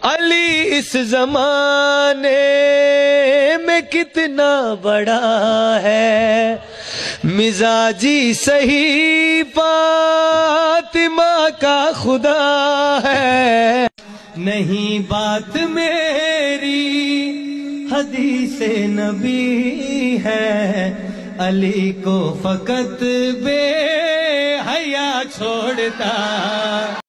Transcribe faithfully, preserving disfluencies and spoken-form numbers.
अली इस जमाने में कितना बड़ा है, मिजाजी सही फातिमा का खुदा है। नहीं बात मेरी हदीस नबी है, अली को फकत बे हया छोड़ता।